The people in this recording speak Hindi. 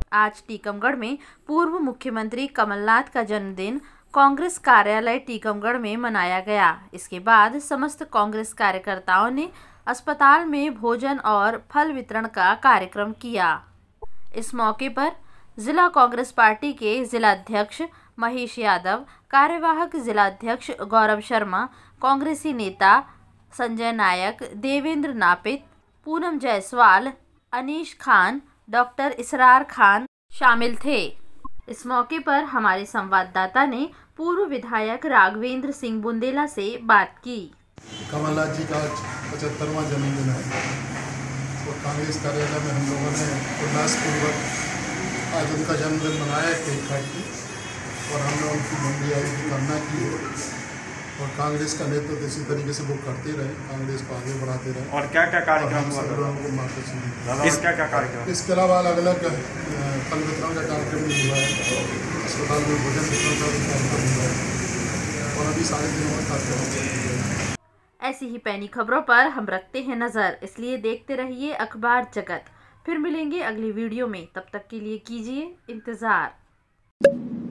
आज टीकमगढ़ में पूर्व मुख्यमंत्री कमलनाथ का जन्मदिन कांग्रेस कार्यालय टीकमगढ़ में मनाया गया। इसके बाद समस्त कांग्रेस कार्यकर्ताओं ने अस्पताल में भोजन और फल वितरण का कार्यक्रम किया। इस मौके पर जिला कांग्रेस पार्टी के जिलाध्यक्ष महेश यादव, कार्यवाहक जिलाध्यक्ष गौरव शर्मा, कांग्रेसी नेता संजय नायक, देवेंद्र नापित, पूनम जायसवाल, अनीश खान, डॉक्टर इसरार खान शामिल थे। इस मौके पर हमारे संवाददाता ने पूर्व विधायक राघवेंद्र सिंह बुंदेला से बात की। कमलनाथ जी का 75वां जन्मदिन है और कांग्रेस कार्यालय में हम लोगों ने उल्लासपूर्वक आज उनका जन्मदिन मनाया, केक काट के, और हमने उनकी लंबी आयु की कामना की और कांग्रेस का नेतृत्व इसी तरीके से वो करते रहे, कांग्रेस को आगे बढ़ाते रहे। और क्या क्या कार्यक्रम हुआ? क्या कार्यक्रम? इसके अलावा अलग अलग फल वितरण का कार्यक्रम भी हुआ है, अस्पताल में भोजन वितरण का भी कार्यक्रम हुआ है और अभी सारे दिनों में कार्यक्रम। ऐसी ही पैनी खबरों पर हम रखते हैं नजर, इसलिए देखते रहिए अखबार जगत। फिर मिलेंगे अगली वीडियो में, तब तक के लिए कीजिए इंतजार।